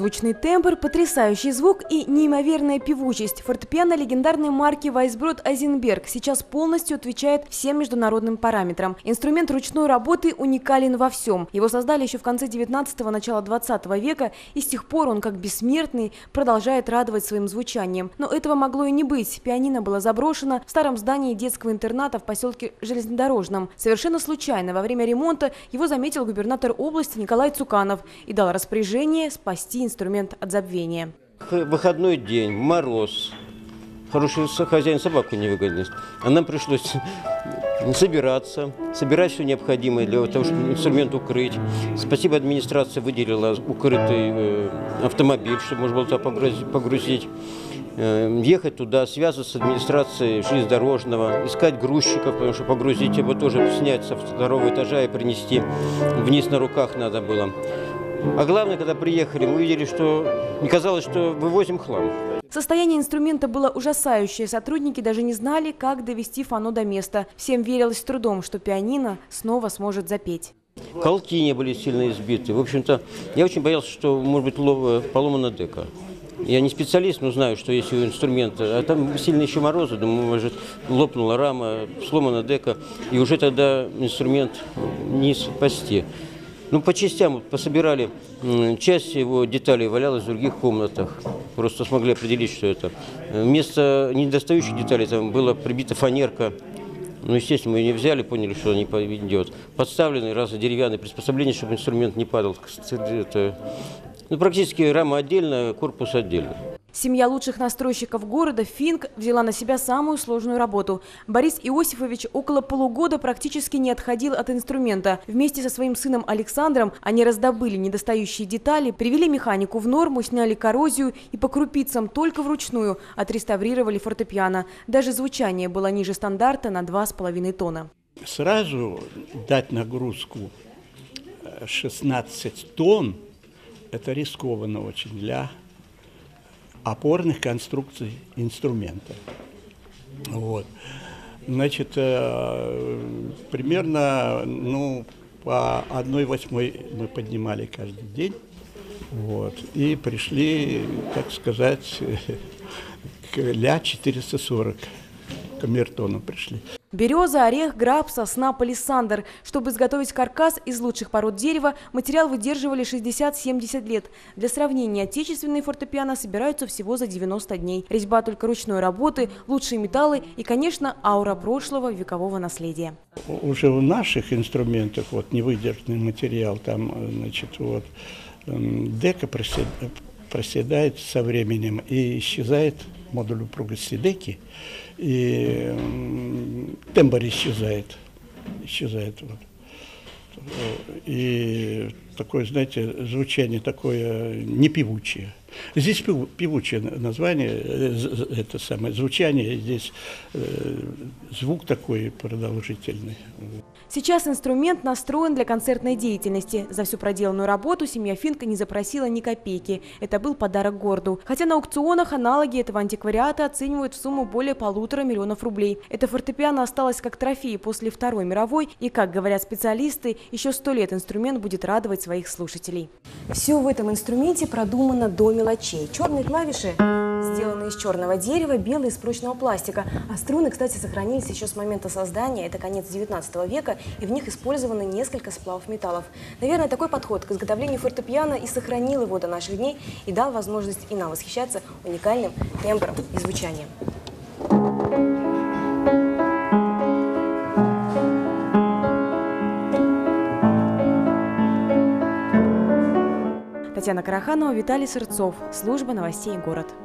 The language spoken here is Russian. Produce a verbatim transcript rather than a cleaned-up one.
Незвучный тембр, потрясающий звук и неимоверная певучесть. Фортепиано легендарной марки Weisbrod-Eisenberg сейчас полностью отвечает всем международным параметрам. Инструмент ручной работы уникален во всем. Его создали еще в конце девятнадцатого – начала двадцатого века, и с тех пор он, как бессмертный, продолжает радовать своим звучанием. Но этого могло и не быть. Пианино было заброшено в старом здании детского интерната в поселке Железнодорожном. Совершенно случайно во время ремонта его заметил губернатор области Николай Цуканов и дал распоряжение спасти инструмент от забвения. Выходной день, мороз, хороший хозяин собаку не выгонит. А нам пришлось собираться, собирать все необходимое для того, чтобы инструмент укрыть. Спасибо, администрация выделила укрытый автомобиль, чтобы можно было туда погрузить. Ехать туда, связываться с администрацией железнодорожного, искать грузчиков, потому что погрузить его тоже, снять со второго этажа и принести вниз на руках надо было. А главное, когда приехали, мы увидели, что не казалось, что вывозим хлам. Состояние инструмента было ужасающее. Сотрудники даже не знали, как довести фано до места. Всем верилось с трудом, что пианино снова сможет запеть. Колки не были сильно избиты. В общем-то, я очень боялся, что может быть поломана дека. Я не специалист, но знаю, что если у инструмента, а там сильные еще морозы, думаю, может, лопнула рама, сломана дека, и уже тогда инструмент не спасти. Ну, по частям пособирали, часть его деталей валялась в других комнатах. Просто смогли определить, что это. Вместо недостающих деталей там была прибита фанерка. Ну, естественно, мы ее не взяли, поняли, что она не идет. Подставлены разные деревянные приспособления, чтобы инструмент не падал. Это, ну, практически рама отдельно, корпус отдельно. Семья лучших настройщиков города «Финк» взяла на себя самую сложную работу. Борис Иосифович около полугода практически не отходил от инструмента. Вместе со своим сыном Александром они раздобыли недостающие детали, привели механику в норму, сняли коррозию и по крупицам только вручную отреставрировали фортепиано. Даже звучание было ниже стандарта на два с половиной тона. Сразу дать нагрузку шестнадцать тонн – это рискованно очень для опорных конструкций инструмента. Вот. Значит, э, примерно ну, по одной восьмой мы поднимали каждый день. Вот. И пришли, так сказать, к ля четыреста сорок камертону пришли. Береза, орех, граб, сосна, палисандр. Чтобы изготовить каркас из лучших пород дерева, материал выдерживали шестьдесят-семьдесят лет. Для сравнения, отечественные фортепиано собираются всего за девяносто дней. Резьба только ручной работы, лучшие металлы и, конечно, аура прошлого векового наследия. Уже у наших инструментов вот невыдержанный материал, там, значит, вот дека проседает со временем и исчезает модуль упругости деки, и тембр исчезает, исчезает вот. И такое, знаете, звучание такое не певучее. Здесь певучее название, это самое звучание, здесь звук такой продолжительный. Сейчас инструмент настроен для концертной деятельности. За всю проделанную работу семья Финка не запросила ни копейки. Это был подарок городу. Хотя на аукционах аналоги этого антиквариата оценивают в сумму более полутора миллионов рублей. Это фортепиано осталось как трофей после Второй мировой. И, как говорят специалисты, еще сто лет инструмент будет радовать своих слушателей. Все в этом инструменте продумано до мелочей. Черные клавиши сделаны из черного дерева, белые из прочного пластика. А струны, кстати, сохранились еще с момента создания. Это конец девятнадцатого века. И в них использовано несколько сплавов металлов. Наверное, такой подход к изготовлению фортепиано и сохранил его до наших дней и дал возможность и нам восхищаться уникальным тембром и звучанием. Татьяна Караханова, Виталий Сырцов. Служба новостей «Город».